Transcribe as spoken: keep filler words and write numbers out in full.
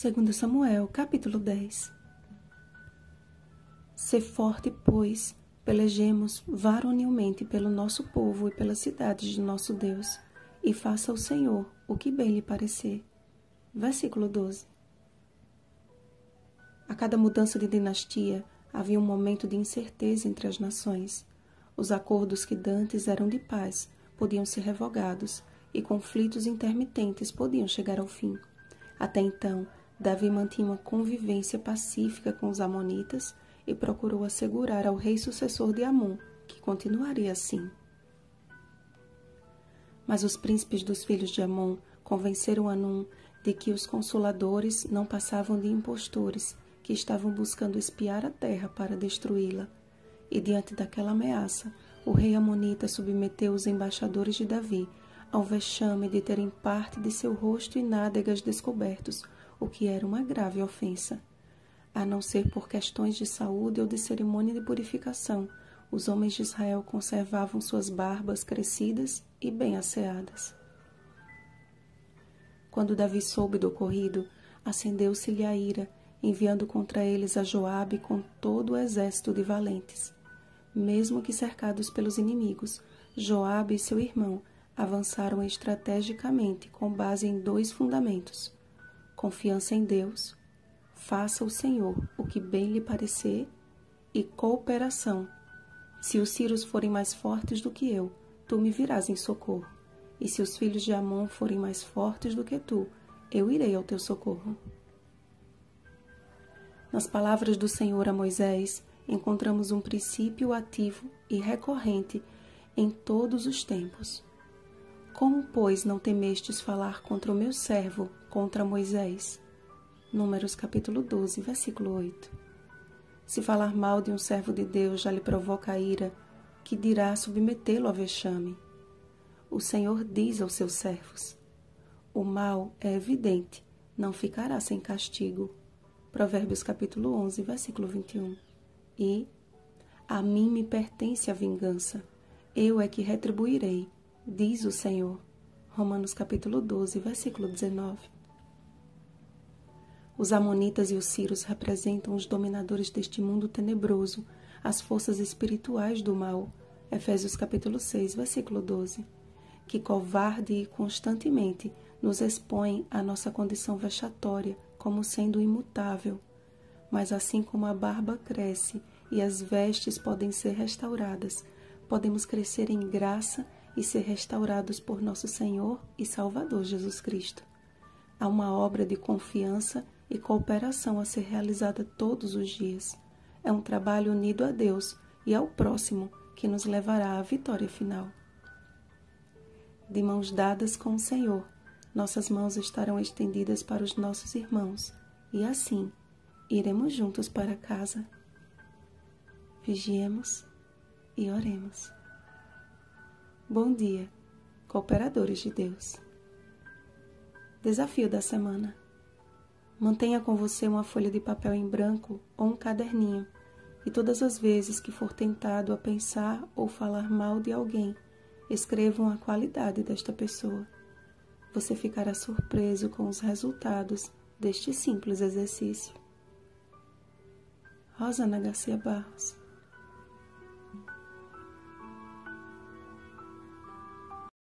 segundo Samuel, capítulo dez. Sê forte, pois, pelejemos varonilmente pelo nosso povo e pelas cidades de nosso Deus, e faça o Senhor o que bem lhe parecer. Versículo doze. A cada mudança de dinastia, havia um momento de incerteza entre as nações. Os acordos que dantes eram de paz podiam ser revogados, e conflitos intermitentes podiam chegar ao fim. Até então, Davi mantinha uma convivência pacífica com os amonitas e procurou assegurar ao rei sucessor de Amon que continuaria assim. Mas os príncipes dos filhos de Amon convenceram Anum de que os consoladores não passavam de impostores que estavam buscando espiar a terra para destruí-la. E diante daquela ameaça, o rei amonita submeteu os embaixadores de Davi ao vexame de terem parte de seu rosto e nádegas descobertos, o que era uma grave ofensa. A não ser por questões de saúde ou de cerimônia de purificação, os homens de Israel conservavam suas barbas crescidas e bem asseadas. Quando Davi soube do ocorrido, acendeu-se-lhe a ira, enviando contra eles a Joabe com todo o exército de valentes. Mesmo que cercados pelos inimigos, Joabe e seu irmão avançaram estrategicamente com base em dois fundamentos: confiança em Deus, faça o Senhor o que bem lhe parecer, e cooperação. Se os sírios forem mais fortes do que eu, tu me virás em socorro, e se os filhos de Amon forem mais fortes do que tu, eu irei ao teu socorro. Nas palavras do Senhor a Moisés, encontramos um princípio ativo e recorrente em todos os tempos. Como, pois, não temestes falar contra o meu servo, contra Moisés? Números capítulo doze, versículo oito. Se falar mal de um servo de Deus já lhe provoca ira, que dirá submetê-lo a vexame? O Senhor diz aos seus servos: o mal é evidente, não ficará sem castigo. Provérbios capítulo onze, versículo vinte e um. E a mim me pertence a vingança, eu é que retribuirei, diz o Senhor. Romanos capítulo doze, versículo dezenove. Os amonitas e os sírios representam os dominadores deste mundo tenebroso, as forças espirituais do mal. Efésios capítulo seis, versículo doze. Que covarde e constantemente nos expõem à nossa condição vexatória como sendo imutável. Mas assim como a barba cresce e as vestes podem ser restauradas, podemos crescer em graça e ser restaurados por nosso Senhor e Salvador Jesus Cristo. Há uma obra de confiança e cooperação a ser realizada todos os dias. É um trabalho unido a Deus e ao próximo que nos levará à vitória final. De mãos dadas com o Senhor, nossas mãos estarão estendidas para os nossos irmãos, e assim iremos juntos para casa. Vigiemos e oremos. Bom dia, cooperadores de Deus. Desafio da semana. Mantenha com você uma folha de papel em branco ou um caderninho, e todas as vezes que for tentado a pensar ou falar mal de alguém, escrevam a qualidade desta pessoa. Você ficará surpreso com os resultados deste simples exercício. Rosana Garcia Barros.